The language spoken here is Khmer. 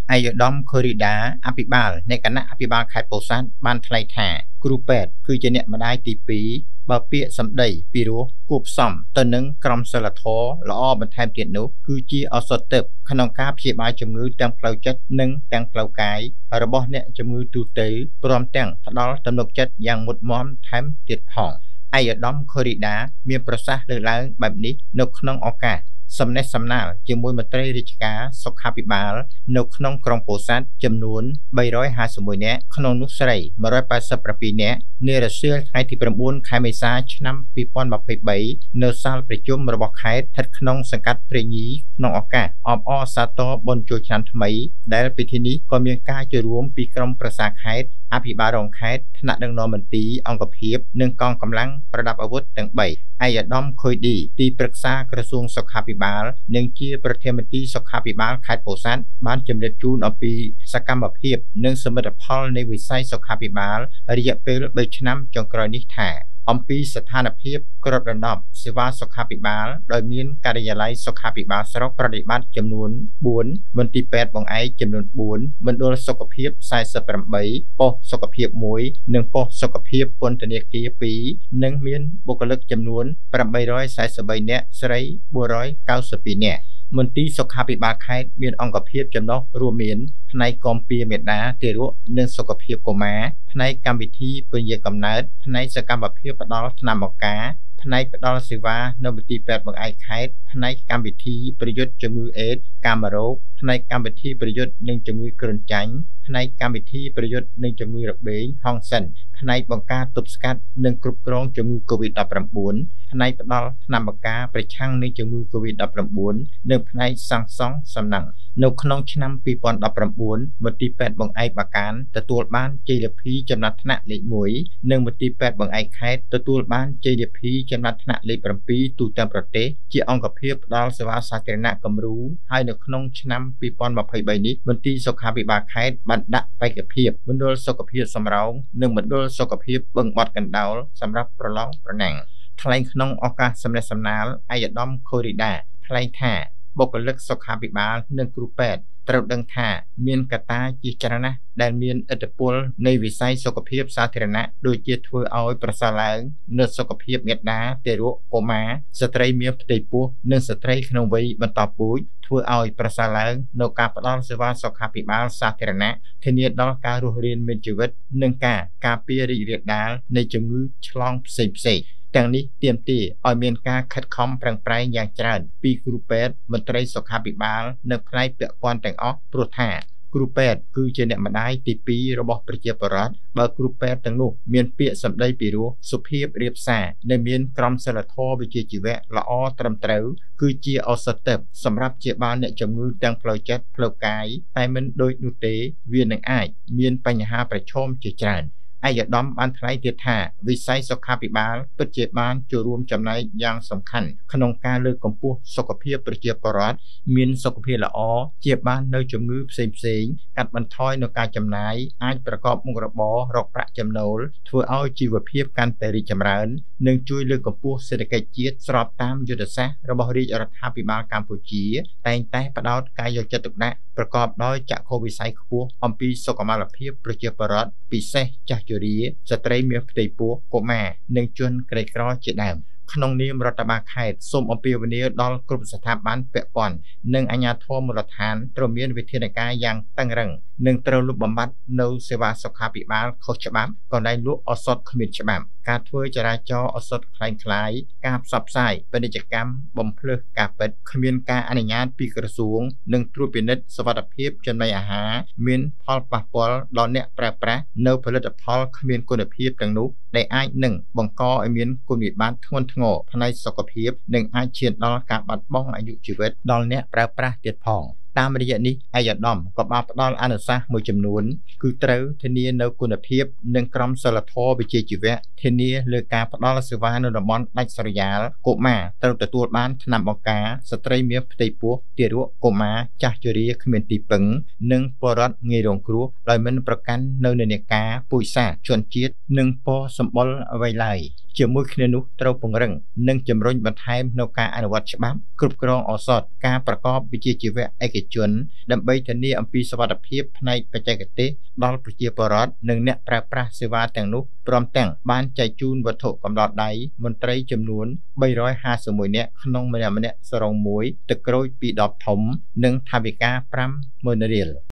អាយដាមខូរីដាអភិបាលនៃគណៈអភិបាលខេត្តពោធិ៍សាត់បានថ្លែងថាគ្រូពេទ្យគឺជាអ្នកម្ដាយទី2បើពាក្យសម្ដីពីរោះគួបផ្សំទៅនឹងក្រមសីលធម៌ល្អបន្ថែមទៀតនោះគឺជាឱសថទិព្វក្នុងការព្យាបាលជំងឺទាំងផ្លូវចិត្តនិងទាំងផ្លូវកាយរបស់អ្នកជំងឺទូទៅព្រមទាំងផ្ដល់ទំនុកចិត្តយ៉ាងមុតមាំថែមទៀតផងអាយដាមខូរីដាមានប្រសាសន៍លើកឡើងបែបនេះនៅក្នុងឱកាសសំណេះសំណាលជាមួយមន្ត្រីរាជការសុខាភិបាលនៅក្នុងក្រុងពោធិ៍សាត់ចំនួន351នាក់ក្នុងនោះស្រី187នាក់នារសៀលថ្ងៃទី9ខែមេសាឆ្នាំ2023នៅសាលប្រជុំរបស់ខេត្តស្ថិតក្នុងសង្កាត់ព្រៃញីក្នុងឱកាសអបអរសាទរបុណ្យចូលឆ្នាំថ្មីដែលពិធីនេះក៏មានការចូលរួមពីក្រុមប្រឹក្សាខេត្តអភិបាលរងខេត្តថ្នាក់ដឹកនាំមន្ទីរអង្គភាពនិងកងកម្លាំងប្រដាប់អាវុធទាំង3អាយដាមខុយឌីទីប្រឹក្សាក្រសួងសុខាភិបាលនិងជាប្រធានមន្ត្រីសុខាភិបាលខេត្តពោធិ៍សាត់បានជម្រាបជូនអំពីសកម្មភាពនិងសមិទ្ធផលនៃវិស័យសុខាភិបាលរយៈពេល3ឆ្នាំចុងក្រោយនេះថាអំពីស្ថានភាពគ្របដណ្ដប់សេវាសុខាភិបាលដោយមានការិយាល័យសុខាភិបាលស្រុកប្រតិបត្តិចំនួន4មន្ទីរពេទ្យបង្អែកចំនួន4មណ្ឌលសុខភាព48ប៉ុស្តិ៍សុខភាព1និងប៉ុស្តិ៍សុខភាពពន្ធនាគារ2និងមានបុគ្គលិកចំនួន843នាក់ស្រី492នាក់មន្ទីរសុខាភិបាលខេត្តមានអង្គភាពចំណុះរួមមានផ្នែកគាំពារមេដាទារកនិងសុខភាពកុមារផ្នែកកម្មវិធីពន្យាកំណើតផ្នែកសកម្មភាពផ្ដល់ថ្នាំបង្ការផ្នែកផ្ដល់សេវានៅមន្ទីរពេទ្យបង្អែកខេត្តផ្នែកកម្មវិធីប្រយុទ្ធជំងឺអេដស៍កាមរោគផ្នែកកម្មវិធីប្រយុទ្ធនឹងជំងឺគ្រុនចាញ់ផ្នែកកម្មវិធីប្រយុទ្ធនឹងជំងឺរបេងហង្សិនផ្នែកបង្ការទប់ស្កាត់និងគ្រប់គ្រងជំងឺ COVID-19 ផ្នែកផ្ដល់ថ្នាំបង្ការប្រឆាំងនឹងជំងឺ COVID-19 និងផ្នែកសាងសង់សំណង់នៅក្នុងឆ្នាំ2019មន្ទីរពេទ្យបង្អែកបាកានទទួលបានជ័យលាភីចំណាត់ថ្នាក់លេខ1និងមន្ទីរពេទ្យបង្អែកខេត្តទទួលបានជ័យលាភីចំណាត់ថ្នាក់លេខ7ទូទាំងប្រទេសជាអង្គភាពផ្ដល់សេវាសាធារណៈគំរូហើយនៅក្នុងឆ្នាំ2023នេះមន្ទីរសុខាភិបាលខេត្តបានដាក់បេក្ខភាពមណ្ឌលសុខភាពសំរោងនិងមណ្ឌលសុខភាពបឹងបត់កណ្ដោលសម្រាប់ប្រឡងប្រណាំងថ្លែងក្នុងឱកាសសម្ដែងសម្ដាលអាយដាមខូរីដាថ្លែងថាបុគ្គលិកសុខាភិបាលនិងគ្រូពេទ្យត្រូវដឹងថាមានកត្តាជាច្រើនណាស់ដែលមានឥទ្ធិពលនៃវិស័យសុខភាពសាធារណៈដូចជាធ្វើឲ្យប្រសើរឡើងនូវសុខភាពមាតាទារកកុមារស្ត្រីមានផ្ទៃពោះនិងស្ត្រីក្នុងវ័យបន្តពូជធ្វើឲ្យប្រសើរឡើងនៅការផ្ដល់សេវាសុខាភិបាលសាធារណៈធានាដល់ការរស់រានមានជីវិតនិងការពាររីករាលដាលនៃជំងឺឆ្លងផ្សេងៗទាំងនេះទាមទារឲ្យមានការខិតខំប្រឹងប្រែងយ៉ាងច្រើនពីគ្រូពេទ្យមន្ត្រីសុខាភិបាលនិងផ្នែកពាក់ព័ន្ធទាំងអស់ព្រោះថាគ្រូពេទ្យគឺជាអ្នកម្ដាយទី2របស់ប្រជាពលរដ្ឋបើគ្រូពេទ្យទាំងនោះមានពាក្យសម្ដីពីរោះសុភាពរាបសារនិងមានក្រមសីលធម៌វិជ្ជាជីវៈល្អត្រឹមត្រូវគឺជាឱសថទិព្វសម្រាប់ព្យាបាលអ្នកជំងឺទាំងផ្លូវចិត្តផ្លូវកាយតែមិនដូចនោះទេវានឹងអាចមានបញ្ហាប្រឈមជាច្រើនអាយដាមបានថ្លែងទៀតថាវិស័យសុខាភិបាលពិតជាបានចូលរួមចំណែកយ៉ាងសំខាន់ក្នុងការលើកកម្ពស់សុខភាពប្រជាពលរដ្ឋមានសុខភាពល្អជាបាននៅជំងឺផ្សេងៗកាត់បន្ថយនូវការចំណាយអាចប្រកបមុខរបររកប្រាក់ចំណូលធ្វើឲ្យជីវភាពកាន់តែរីកចម្រើននិងជួយលើកកម្ពស់សេដ្ឋកិច្ចជាតិស្របតាមយុទ្ធសាស្ត្ររបស់រាជរដ្ឋាភិបាលកម្ពុជាតែងតែផ្ដោតការយកចិត្តទុកដាក់ប្រកបដោយចក្ខុវិស័យខ្ពស់អំពីសុខុមាលភាពប្រជាពលរដ្ឋពិសេសចាស់ជរាស្ត្រីមានផ្ទៃពោះកុមារនិងជនក្រីក្រជាដើមក្នុងនាមរដ្ឋបាលខេត្តសូមអំពាវនាវដល់គ្រប់ស្ថាប័នពាក់ព័ន្ធនិងអាជ្ញាធរមូលដ្ឋានត្រូវមានវិធានការយ៉ាងតឹងរឹងនិងត្រូវលុបបំបាត់នៅសេវាសុខាភិបាលខុសច្បាប់កន្លែងលក់ឱសថគ្មានច្បាប់ការធ្វើចរាចរណ៍ឱសថคล้ายៗការផ្សព្វផ្សាយពាណិជ្ជកម្មបំភ្លឺការពិតគ្មានការអនុញ្ញាតពីក្រសួងនិងត្រួតពិនិត្យសុវត្ថិភាពចំណីអាហារមានផលប៉ះពាល់ដល់អ្នកប្រើប្រាស់នៅផលិតផលគ្មានគុណភាពទាំងនោះដែលអាចនឹងបង្កឲ្យមានគុណវិបត្តិធ្ងន់ធ្ងរផ្នែកសុខភាពនិងអាចឈានដល់ការបាត់បង់អាយុជីវិតដល់អ្នកប្រើប្រាស់ទៀតផងតាមរយៈនេះអាយដាមក៏បានផ្ដល់អនុសាសន៍មួយចំនួនគឺត្រូវធានានៅគុណភាពនិងក្រមសីលធម៌វិជ្ជាជីវៈធានាលើការផ្ដល់សេវានៅតំបន់ដាច់ស្រយាលកុមារត្រូវទទួលបានថ្នាំបង្ការស្ត្រីមានផ្ទៃពោះទារកកុមារចាស់ជរាគ្មានទីពឹងនិងពលរដ្ឋងាយរងគ្រោះដោយមិនប្រកាន់នៅនានាការពូជសាសន៍ជនជាតិនិងពណ៌សម្បុរអ្វីឡើយជាមួយគ្នានោះត្រូវពង្រឹងនិងជំរុញបន្ថែមនៅការអនុវត្តច្បាប់គ្រប់គ្រងឱសថការប្រកបវិជ្ជាជីវៈឯកជនដើម្បីធានាអំពីសុវត្ថិភាពផ្នែកបច្ចេកទេសដល់ប្រជាពលរដ្ឋនិងអ្នកប្រើប្រាស់សេវាទាំងនោះព្រមទាំងបានចែកជូនវត្ថុកំដរដៃមន្ត្រីចំនួន351នាក់ក្នុងម្នាក់ៗសរុងមួយទឹកក្រូច2ដបធំនិងថវិកា50000រៀល